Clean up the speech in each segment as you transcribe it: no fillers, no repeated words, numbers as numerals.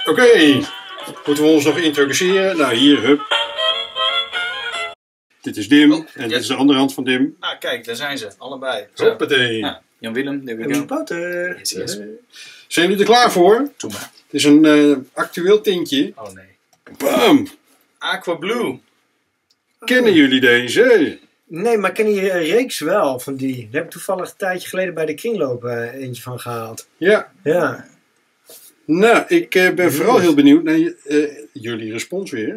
Oké, moeten we ons nog introduceren? Nou, hier, hup. Dit is Dim en dit is de andere hand van Dim. Nou, kijk, daar zijn ze, allebei. Hoppatee. Ja, Jan-Willem, there we go. Yes, Yes. Zijn jullie er klaar voor? Doe maar. Het is een actueel tintje. Oh nee. Bam! Aqua Blue. Kennen jullie deze? Nee, maar ik ken die reeks wel van die. Daar heb ik toevallig een tijdje geleden bij de kringloop eentje van gehaald. Ja. Ja. Nou, ik ben vooral heel benieuwd naar jullie respons weer.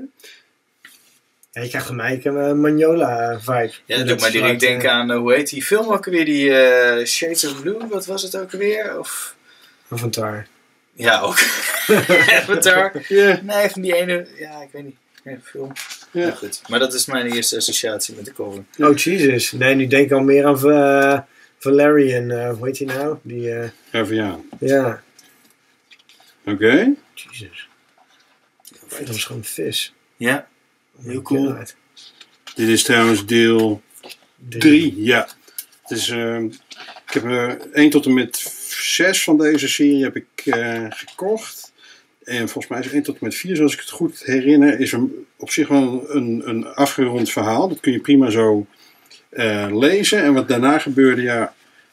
Ja, je krijgt van mij een Magnola-vibe. Ja, dat doet mij direct denken aan, hoe heet die film ook alweer? Die Shades of Blue, wat was het ook alweer? Of... Avatar. Ja, ook. Avatar. Ja. Nee, van die ene, ja, ik weet niet. Ja, film. Ja. Ja, goed. Maar dat is mijn eerste associatie met de cover. Oh, Jesus. Nee, nu denk ik al meer aan Valerian. Hoe heet die nou? Die, Even ja. ja. Oké. Jesus. Dat was gewoon vis. Ja, heel cool. God. Dit is trouwens deel 3. Ja. Het is, ik heb 1 tot en met 6 van deze serie heb ik gekocht. En volgens mij is 1 tot en met 4, zoals ik het goed herinner, is op zich wel een afgerond verhaal. Dat kun je prima zo lezen. En wat daarna gebeurde, ja,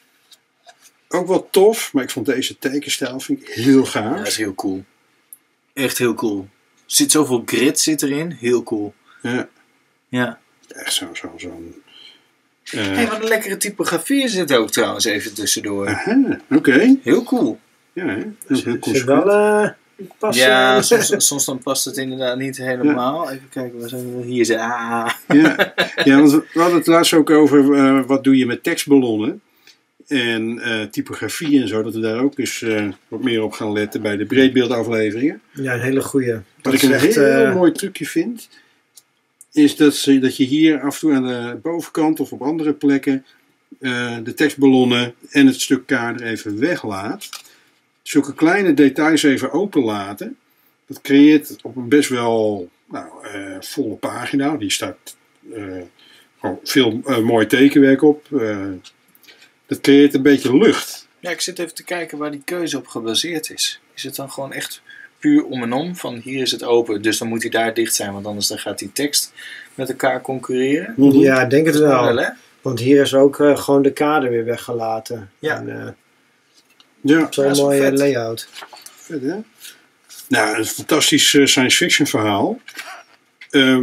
ook wel tof. Maar ik vond deze tekenstijl vind ik heel gaaf. Ja, dat is heel cool. Echt heel cool. Er zit zoveel grit zit erin. Heel cool. Ja. Ja. Echt zo'n... Hey, wat een lekkere typografie zit ook trouwens even tussendoor. Aha, oké. Heel cool. Ja, hè? Heel cool. Zit wel pas. Ja, soms dan past het inderdaad niet helemaal. Even kijken, waar zijn we? Hier zijn. Ja, want we hadden het laatst ook over wat doe je met tekstballonnen. En typografie en zo, dat we daar ook eens wat meer op gaan letten bij de breedbeeldafleveringen. Ja, een hele goeie. Wat ik een heel mooi trucje vind, is dat je hier af en toe aan de bovenkant of op andere plekken de tekstballonnen en het stuk kader even weglaat. Zulke kleine details even openlaten. Dat creëert op een best wel volle pagina. Die staat gewoon veel mooi tekenwerk op. Dat creëert een beetje lucht. Ja, ik zit even te kijken waar die keuze op gebaseerd is. Is het dan gewoon echt puur om en om? Van hier is het open, dus dan moet hij daar dicht zijn. Want anders dan gaat die tekst met elkaar concurreren. Ja, ik denk het wel. Hè? Want hier is ook gewoon de kader weer weggelaten. Ja. En, Ja, zo'n is wel mooie vet. layout. vet hè? Nou, een fantastisch science fiction verhaal. Ja,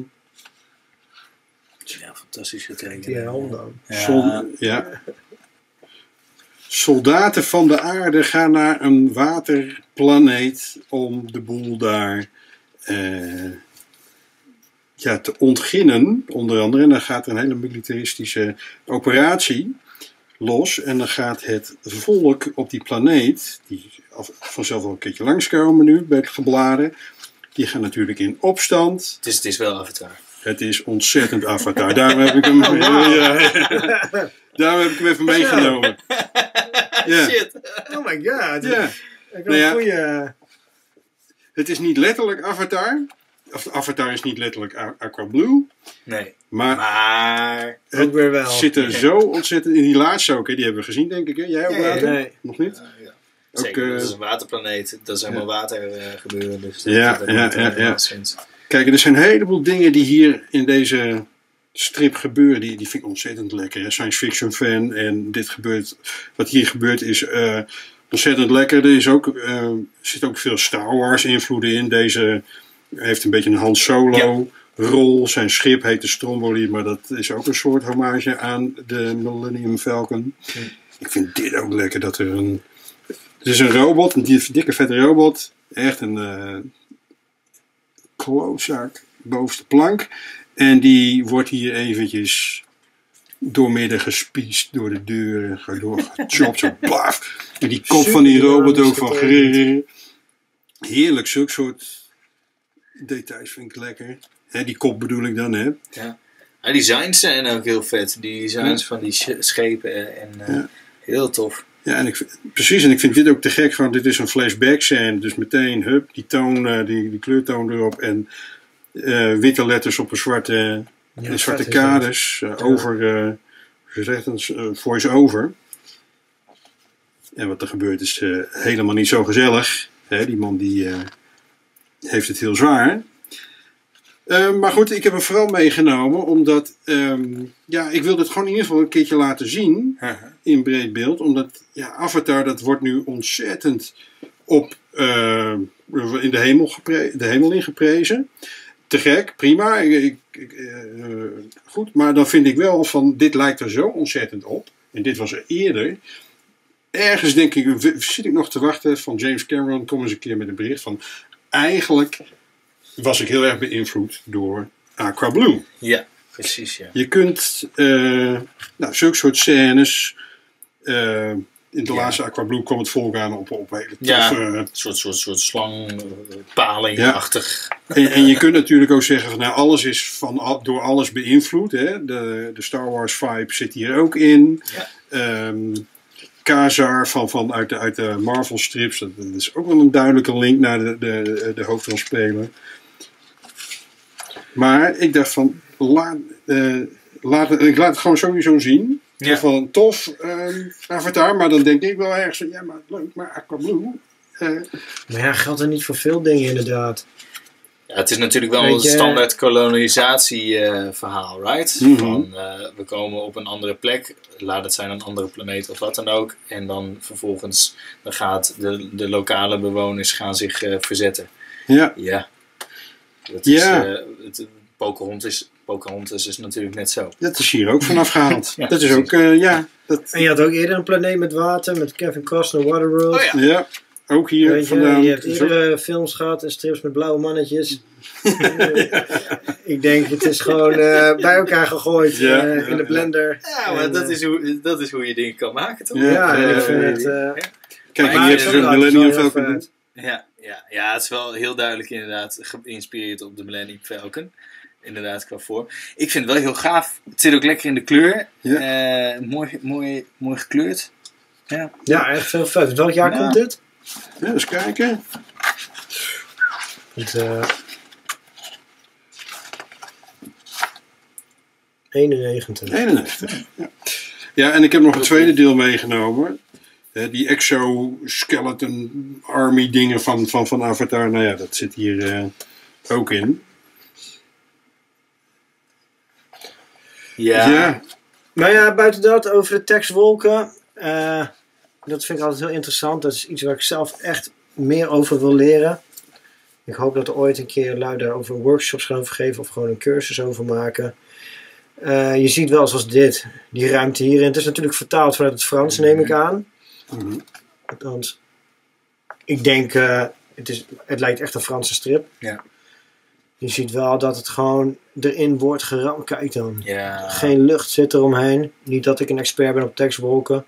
fantastisch getekend. Die helm dan. Ja. Soldaten van de aarde gaan naar een waterplaneet om de boel daar te ontginnen, onder andere. En dan gaat er een hele militaristische operatie los. En dan gaat het volk op die planeet, die vanzelf wel een keertje langskomen nu bij het gebladen, die gaan natuurlijk in opstand. Het is wel Avatar. Het is ontzettend Avatar. Daarom heb ik hem, daarom heb ik hem even meegenomen. Ja. Shit. Oh my god. Ja. Ik Nou ja. een goeie... Het is niet letterlijk Avatar. Of Avatar is niet letterlijk Aqua Blue. Nee. Maar Ook weer wel. het zit er zo ontzettend in. Die laatste ook, hè? Die hebben we gezien denk ik. Hè? Jij ook Ja, ja. later? Nee. Nog niet? Ja. Ook, Zeker, dat is een waterplaneet. Dat is helemaal water gebeuren. Dus Ja, dat ja, maakt ja, helemaal ja. sens. Kijk, er zijn een heleboel dingen die hier in deze strip gebeuren. Die vind ik ontzettend lekker. Hè? Science fiction fan. En wat hier gebeurt is ontzettend lekker. Er zit ook veel Star Wars invloeden in. Deze heeft een beetje een Han Solo rol. Zijn schip heet de Stromboli. Maar dat is ook een soort hommage aan de Millennium Falcon. Ik vind dit ook lekker. Het is een robot. Een dikke vette robot. Echt een klootzak bovenste plank. En die wordt hier eventjes doormidden gespiest door de deuren. Door gechopt, zo blaf. En die kop van die robot ook van heerlijk, zulke soort details vind ik lekker. Hè, die kop bedoel ik dan, hè. Ja. Die designs zijn ook heel vet. Die designs van die schepen en heel tof. Ja, en precies, en ik vind dit ook te gek, want dit is een flashback scène, dus meteen, hup, die toon, die kleurtoon erop en witte letters op een zwarte kaders, voice-over. En wat er gebeurt is helemaal niet zo gezellig. Die man die heeft het heel zwaar. Maar goed, ik heb hem vooral meegenomen omdat ik wil dit gewoon in ieder geval een keertje laten zien in breed beeld. Omdat Avatar, dat wordt nu ontzettend in de hemel ingeprezen. Te gek, prima. Goed, maar dan vind ik wel van, dit lijkt er zo ontzettend op. En dit was er eerder. Ergens denk ik, zit ik nog te wachten van James Cameron, kom eens een keer met een bericht van, eigenlijk was ik heel erg beïnvloed door Aqua Blue. Ja, precies. Ja. Je kunt zulke soort scènes. In de laatste Aqua Blue kwam het volk aan op hele toffe... Een soort slangpaling-achtig. En je kunt natuurlijk ook zeggen van alles is door alles beïnvloed. Hè? De Star Wars vibe zit hier ook in. Ja. Kazar uit de Marvel strips. Dat is ook wel een duidelijke link naar de hoofdrolspeler. Maar ik dacht van ik laat het gewoon sowieso zien. Ja. Van tof Avatar, maar dan denk ik wel ergens van maar leuk, maar Aqua Blue. Maar geldt er niet voor veel dingen inderdaad. Ja, het is natuurlijk wel een standaard kolonisatieverhaal, right? Mm-hmm. Van, we komen op een andere plek, laat het zijn een andere planeet of wat dan ook. En dan vervolgens gaat de lokale bewoners gaan zich verzetten. Ja. Ja. Dat is, Pocahontas is natuurlijk net zo. Dat is hier ook vanaf gehaald. Ja, dat is ook, Dat... En je had ook eerder een planeet met water, met Kevin Costner, Waterworld. Oh ja. Ja, ook hier vandaan. Je hebt eerdere films gehad en strips met blauwe mannetjes. Ik denk, het is gewoon bij elkaar gegooid in de blender. Ja, maar dat is hoe je dingen kan maken, toch? Ja, ik vind het... Kijk, je hebt zo'n Millennium Falcon. Ja, het is wel heel duidelijk inderdaad geïnspireerd op de Millennium Falcon. Inderdaad, qua vorm. Ik vind het wel heel gaaf. Het zit ook lekker in de kleur. Ja. Mooi gekleurd. Ja, echt veel vet. Welk jaar komt dit? Ja, eens kijken. 91. Ja, en ik heb nog een tweede deel meegenomen. Die exoskeleton army dingen van Avatar. Nou ja, dat zit hier ook in. Ja. Nou ja, buiten dat, over de tekstwolken. Dat vind ik altijd heel interessant. Dat is iets waar ik zelf echt meer over wil leren. Ik hoop dat er ooit een keer lui daarover workshops gaan geven of gewoon een cursus over maken. Je ziet wel zoals dit, die ruimte hierin. Het is natuurlijk vertaald vanuit het Frans, neem ik aan. Mm-hmm. Althans, ik denk, het lijkt echt een Franse strip. Ja. Je ziet wel dat het gewoon erin wordt geramd. Kijk dan. Ja. Geen lucht zit eromheen. Niet dat ik een expert ben op tekstwolken.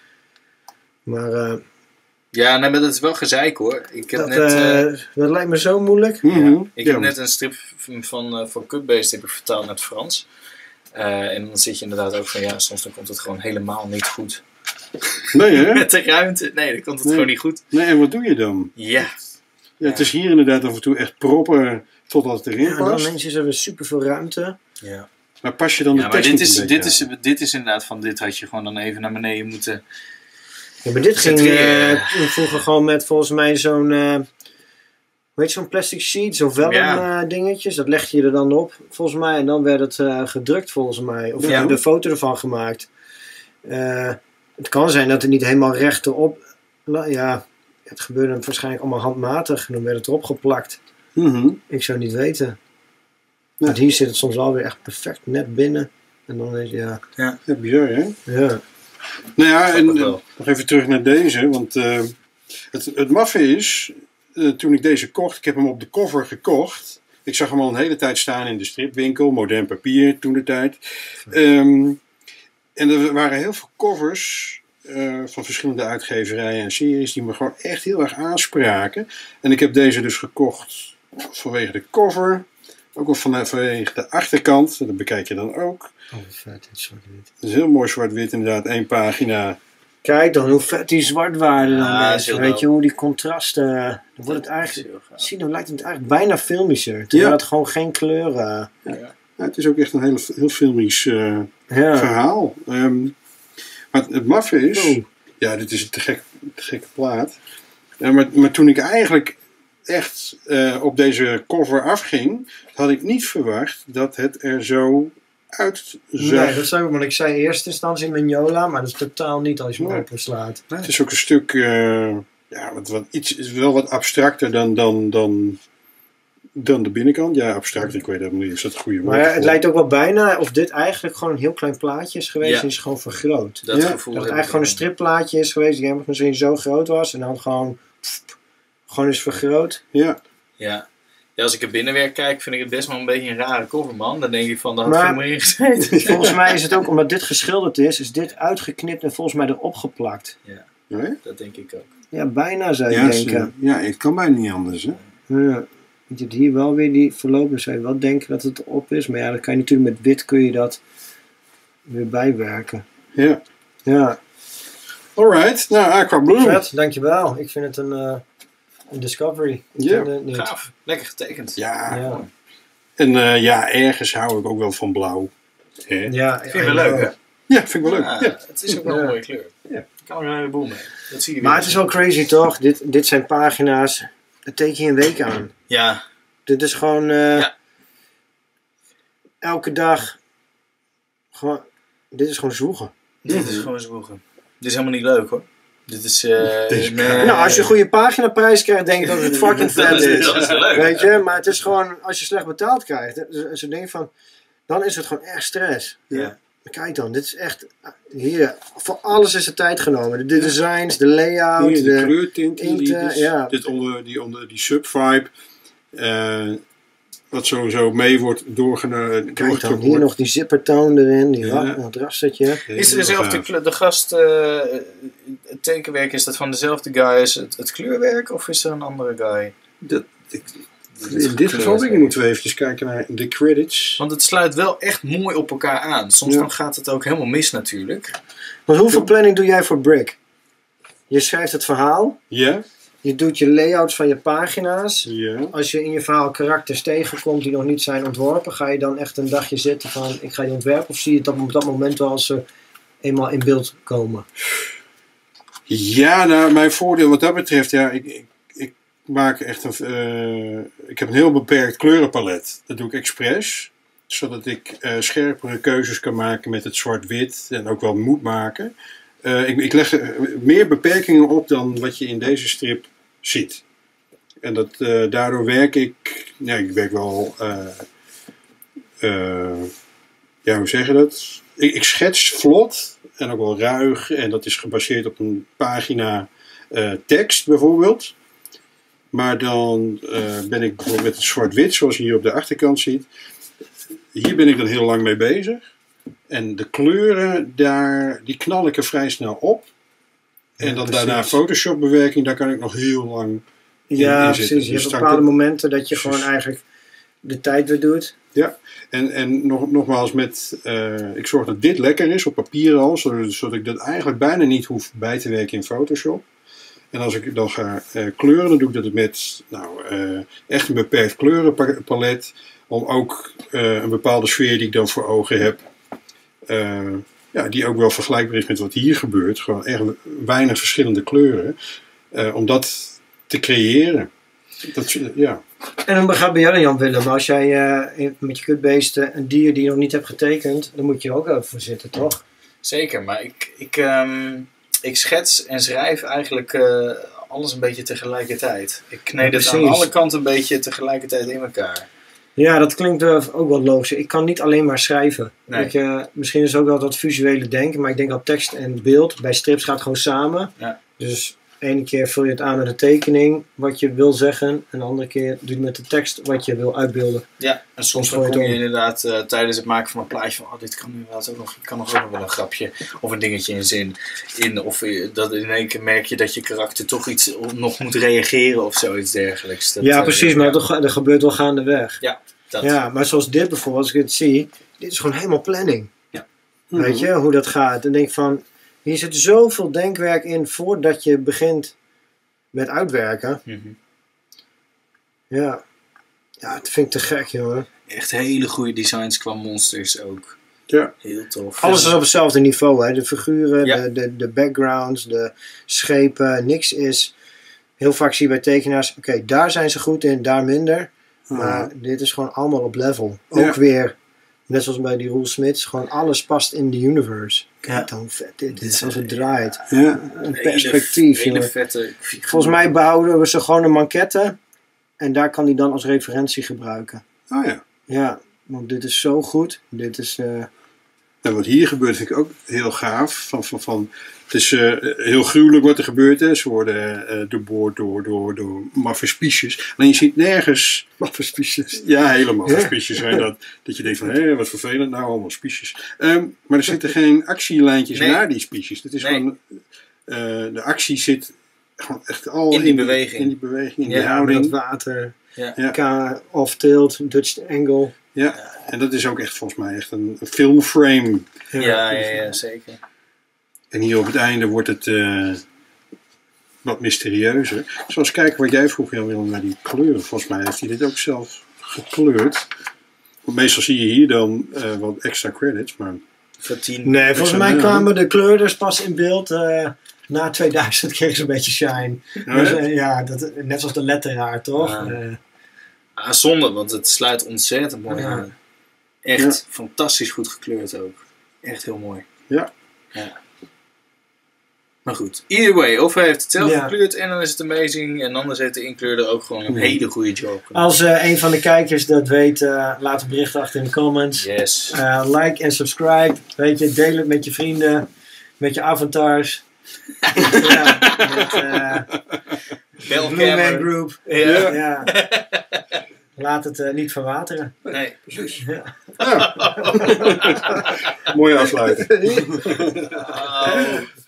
Maar... maar dat is wel gezeik hoor. Ik heb dat lijkt me zo moeilijk. Mm-hmm. Ik heb net een strip van Cutbase heb ik vertaald naar het Frans. En dan zit je inderdaad ook van soms dan komt het gewoon helemaal niet goed. Nee hè? Met de ruimte. Nee, dan komt het gewoon niet goed. Nee, en wat doe je dan? Ja. Het is hier inderdaad af en toe echt proppen totdat het erin past. Dan ineens is er weer superveel ruimte. Ja. Maar pas je dan de tekst dit is inderdaad van dit had je gewoon dan even naar beneden moeten... Ja, maar dit ging vroeger gewoon met volgens mij zo'n... hoe heet zo'n plastic sheet? Zo'n vellum dingetjes. Dat leg je er dan op volgens mij. En dan werd het gedrukt volgens mij. Of de foto ervan gemaakt. Het kan zijn dat het niet helemaal rechterop... het gebeurde waarschijnlijk allemaal handmatig. En dan werd het erop geplakt. Mm-hmm. Ik zou niet weten. Want hier zit het soms wel weer echt perfect net binnen. En dan is Ja, bizar hè? Ja. Nou ja, en nog even terug naar deze. Want het maffe is... toen ik deze kocht... Ik heb hem op de cover gekocht. Ik zag hem al een hele tijd staan in de stripwinkel. Modern papier, toen de tijd. En er waren heel veel covers... van verschillende uitgeverijen en series... die me gewoon echt heel erg aanspraken. En ik heb deze dus gekocht... vanwege de cover... ook wel vanwege de achterkant. Dat bekijk je dan ook. Oh, vet. Zwart-wit. Het is heel mooi zwart-wit inderdaad. 1 pagina. Kijk dan hoe vet die zwartwaarde dan is. Weet dope. Je hoe die contrasten... Dan wordt het eigenlijk... Dan lijkt het eigenlijk bijna filmischer. Terwijl het gewoon geen kleuren... Het is ook echt een heel filmisch verhaal. Maar het maffe is... Ja, dit is een te gekke plaat. Maar toen ik eigenlijk echt op deze cover afging, had ik niet verwacht dat het er zo uitzag. Nee, dat zou ik, want ik zei in eerste instantie Mignola, maar dat is totaal niet als je hem openslaat. Nee. Het is ook een stuk, wel wat abstracter dan de binnenkant. Ja, abstract, ik weet helemaal niet, is dat het goede woord? Maar het lijkt ook wel bijna of dit eigenlijk gewoon een heel klein plaatje is geweest en is gewoon vergroot. Dat gevoel. Dat het eigenlijk gewoon een stripplaatje is geweest die helemaal misschien zo groot was en dan gewoon is vergroot. Ja. Ja, als ik er binnenwerk kijk, vind ik het best wel een beetje een rare cover, man. Dan denk je van, daar had veel meer in gezeten. Volgens mij is het ook, omdat dit geschilderd is dit uitgeknipt en volgens mij erop geplakt. Ja, Nee? dat denk ik ook. Ja, bijna zou je denken. Ja, het kan bijna niet anders, hè? Ja. Je hebt hier wel weer die voorlopig zou je wel denken dat het op is. Maar ja, dan kan je natuurlijk met wit kun je dat weer bijwerken. Ja. Ja. Alright, nou Aqua Blue. Vet, dankjewel. Ik vind het een discovery. Ja. Gaaf, lekker getekend. Ja. En ergens hou ik ook wel van blauw. Ja, vind je wel leuk, hè? Ja, vind ik wel leuk. Ja. Het is ook wel een mooie kleur. Ja. Ik kan er een heleboel mee. Dat zie je maar het is wel crazy toch? Dit zijn pagina's. Dat teken je een week aan. Ja. Dit is gewoon elke dag. Gewoon, dit is gewoon zwoegen. Dit is gewoon zwoegen. Dit is helemaal niet leuk, hoor. Dit is... Nou, als je een goede paginaprijs krijgt, denk ik dat het fucking vet is. Dat is leuk. Weet je, maar het is gewoon, als je slecht betaald krijgt, ze denken van, dan is het gewoon echt stress. Ja. Kijk dan, dit is echt, hier, voor alles is er tijd genomen. De designs, de layout, Hier, de kleurtint, inkt, dit onder die subvibe. Wat sowieso mee wordt doorgenomen. Kijk dan, hier nog die zippertoon erin, dat rastertje. Is er dezelfde de gast, het tekenwerk, is dat van dezelfde guy als het kleurwerk, of is er een andere guy? In dit geval moeten we even kijken naar de credits. Want het sluit wel echt mooi op elkaar aan. Soms dan gaat het ook helemaal mis natuurlijk. Want hoeveel planning doe jij voor Brick? Je schrijft het verhaal. Ja. Je doet je layouts van je pagina's. Ja. Als je in je verhaal karakters tegenkomt die nog niet zijn ontworpen, ga je dan echt een dagje zitten van ik ga die ontwerpen, of zie je het op dat moment wel als ze eenmaal in beeld komen? Ja, nou, mijn voordeel wat dat betreft, ik maak echt ik heb een heel beperkt kleurenpalet. Dat doe ik expres, zodat ik scherpere keuzes kan maken met het zwart-wit en ook wel moet maken. Ik leg meer beperkingen op dan wat je in deze strip ziet. En daardoor werk ik... ik werk wel... hoe zeg je dat? Ik schets vlot en ook wel ruig. En dat is gebaseerd op een pagina tekst bijvoorbeeld. Maar dan ben ik bijvoorbeeld met het zwart-wit, zoals je hier op de achterkant ziet. Hier ben ik dan heel lang mee bezig. En de kleuren, die knal ik er vrij snel op. En dan daarna Photoshop bewerking, daar kan ik nog heel lang in precies. zitten. Je hebt bepaalde momenten dat je gewoon eigenlijk de tijd weer doet. Ja, en nogmaals, ik zorg dat dit lekker is op papier al, zodat ik dat eigenlijk bijna niet hoef bij te werken in Photoshop. En als ik dan ga kleuren, dan doe ik dat met echt een beperkt kleurenpalet. Om ook een bepaalde sfeer die ik dan voor ogen heb, die ook wel vergelijkbaar is met wat hier gebeurt. Gewoon echt weinig verschillende kleuren. Om dat te creëren. En dan gaat bij jou dan, Jan Willem, als jij met je kutbeesten een dier die je nog niet hebt getekend, dan moet je er ook even voor zitten, toch? Zeker, maar ik schets en schrijf eigenlijk alles een beetje tegelijkertijd. Ik kneed het aan alle kanten een beetje tegelijkertijd in elkaar. Ja, dat klinkt ook wel logisch. Ik kan niet alleen maar schrijven. Nee. Misschien is het ook wel dat visuele denken, maar ik denk dat tekst en beeld bij strips gaat gewoon samen. Ja. Dus ene keer vul je het aan met een tekening wat je wil zeggen, en de andere keer doe je met de tekst wat je wil uitbeelden. Ja, en soms dan kom je inderdaad tijdens het maken van een plaatje van dit kan inderdaad ook nog, kan nog wel een grapje of een dingetje in zin in, of dat in één keer merk je dat je karakter toch iets nog moet reageren of zoiets dergelijks. Precies, maar dat gebeurt wel gaandeweg. Ja, ja, maar zoals dit bijvoorbeeld, als ik het zie, dit is gewoon helemaal planning. Ja. Weet je, hoe dat gaat. Dan denk ik van, hier zit zoveel denkwerk in voordat je begint met uitwerken. Mm-hmm. Ja, dat vind ik te gek, jongen. Echt hele goede designs qua monsters ook. Ja. Heel tof. Alles is op hetzelfde niveau, hè. De figuren, de backgrounds, de schepen, niks is heel vaak zie je bij tekenaars, oké, daar zijn ze goed in, daar minder. Maar dit is gewoon allemaal op level. Ook weer, net zoals bij die Roel Smits, gewoon alles past in de universe. Kijk dan hoe vet dit is, als het draait. Een perspectief. Hele vette volgens mij bouwden we ze gewoon een maquette. En daar kan hij dan als referentie gebruiken. Oh ja. Ja, want dit is zo goed. Dit is... En wat hier gebeurt vind ik ook heel gaaf. Het is heel gruwelijk wat er gebeurt. Hè. Ze worden doorboord door maffe-spiesjes. Alleen je ziet nergens... Maffe-spiesjes? Ja, hele maffe-spiesjes zijn dat. Dat je denkt van, hé, wat vervelend. Nou, allemaal spiesjes. Maar er zitten geen actielijntjes naar die spiesjes. Dat is gewoon... de actie zit gewoon echt al in die beweging. In die beweging, in die houding. Dat water. Ja. Off-tilt, Dutch angle. Ja, en dat is ook echt volgens mij echt een filmframe. Ja, zeker. En hier op het einde wordt het wat mysterieuzer. Zoals kijken wat jij vroeg, Jan-Willem, naar die kleuren. Volgens mij heeft hij dit ook zelf gekleurd. Want meestal zie je hier dan wat extra credits, maar... Nee, volgens mij kwamen de kleurders pas in beeld... na 2000 kregen ze een beetje shine. Dus, net zoals de letteraar, toch? Zonde, want het sluit ontzettend mooi aan. Echt fantastisch goed gekleurd ook. Echt heel mooi. Ja. Maar goed, either way, of hij heeft het zelf gekleurd en dan is het amazing. En anders heeft de inkleurder ook gewoon een hele goede job. Als een van de kijkers dat weet, laat een bericht achter in de comments. Yes. Like en subscribe. Weet je, deel het met je vrienden, met je avatars. Met Blue Man Group. Ja. Laat het niet verwateren. Nee, precies. Mooie afsluiting.